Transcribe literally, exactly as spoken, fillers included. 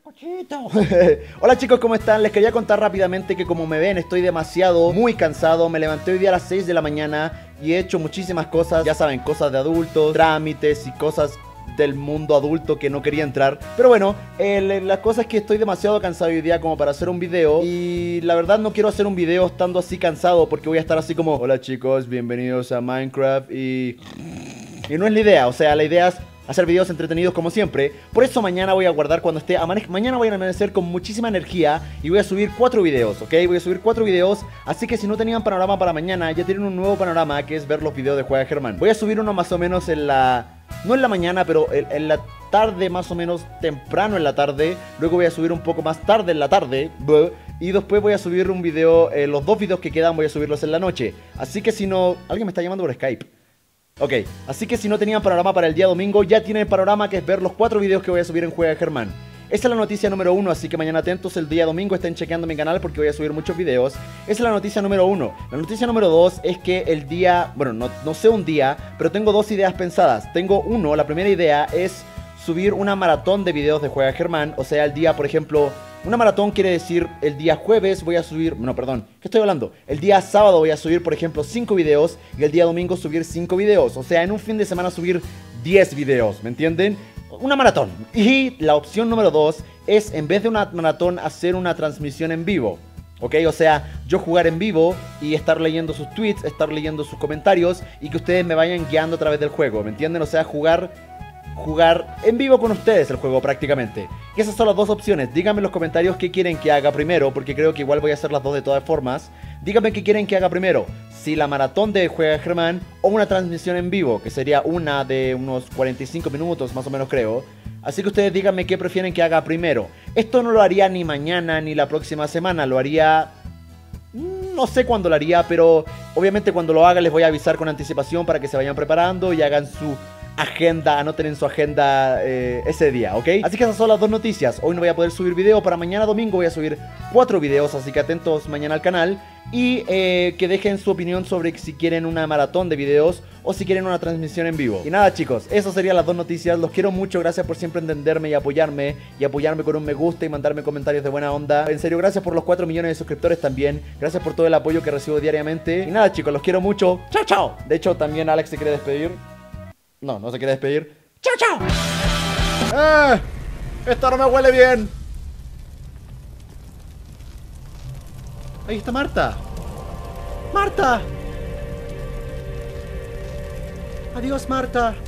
Cochito. Hola chicos, ¿cómo están? Les quería contar rápidamente que como me ven estoy demasiado, muy cansado. Me levanté hoy día a las seis de la mañana y he hecho muchísimas cosas. Ya saben, cosas de adultos, trámites y cosas del mundo adulto que no quería entrar. Pero bueno, eh, la cosa es que estoy demasiado cansado hoy día como para hacer un video. Y la verdad no quiero hacer un video estando así cansado, porque voy a estar así como: hola chicos, bienvenidos a Minecraft. Y... y no es la idea, o sea, la idea es hacer videos entretenidos como siempre. Por eso mañana voy a guardar cuando esté amane Mañana voy a amanecer con muchísima energía y voy a subir cuatro videos, ¿ok? Voy a subir cuatro videos, así que si no tenían panorama para mañana, ya tienen un nuevo panorama, que es ver los videos de Juega Germán. Voy a subir uno más o menos en la... no en la mañana, pero en, en la tarde, más o menos temprano en la tarde. Luego voy a subir un poco más tarde en la tarde. Y después voy a subir un video, eh, los dos videos que quedan voy a subirlos en la noche. Así que si no... alguien me está llamando por Skype. Ok, así que si no tenían panorama para el día domingo, ya tienen el panorama, que es ver los cuatro videos que voy a subir en Juega Germán. Esa es la noticia número uno, así que mañana atentos el día domingo, estén chequeando mi canal porque voy a subir muchos videos. Esa es la noticia número uno. La noticia número dos es que el día, bueno, no, no sé un día, pero tengo dos ideas pensadas. Tengo uno, la primera idea es subir una maratón de videos de Juega Germán. O sea, el día, por ejemplo... una maratón quiere decir el día jueves voy a subir... no, perdón, ¿qué estoy hablando? El día sábado voy a subir, por ejemplo, cinco videos. Y el día domingo subir cinco videos. O sea, en un fin de semana subir diez videos, ¿me entienden? Una maratón. Y la opción número dos es, en vez de una maratón, hacer una transmisión en vivo. ¿Ok? O sea, yo jugar en vivo y estar leyendo sus tweets, estar leyendo sus comentarios y que ustedes me vayan guiando a través del juego, ¿me entienden? O sea, jugar... jugar en vivo con ustedes el juego prácticamente. Y esas son las dos opciones. Díganme en los comentarios qué quieren que haga primero, porque creo que igual voy a hacer las dos de todas formas. Díganme qué quieren que haga primero, si la maratón de Juega Germán o una transmisión en vivo, que sería una de unos cuarenta y cinco minutos más o menos, creo. Así que ustedes díganme qué prefieren que haga primero. Esto no lo haría ni mañana ni la próxima semana, lo haría... no sé cuándo lo haría, pero obviamente cuando lo haga les voy a avisar con anticipación para que se vayan preparando y hagan su agenda, anoten en su agenda eh, ese día, ¿ok? Así que esas son las dos noticias. Hoy no voy a poder subir video, para mañana domingo voy a subir cuatro videos, así que atentos mañana al canal. Y eh, que dejen su opinión sobre si quieren una maratón de videos o si quieren una transmisión en vivo. Y nada chicos, esas serían las dos noticias. Los quiero mucho, gracias por siempre entenderme y apoyarme. Y apoyarme con un me gusta y mandarme comentarios de buena onda. En serio, gracias por los cuatro millones de suscriptores también. Gracias por todo el apoyo que recibo diariamente. Y nada chicos, los quiero mucho. Chao, chao. De hecho, también Alex se quiere despedir. No, no se quiere despedir. ¡Chao, chao! ¡Eh! ¡Esto no me huele bien! Ahí está Marta. ¡Marta! Adiós, Marta.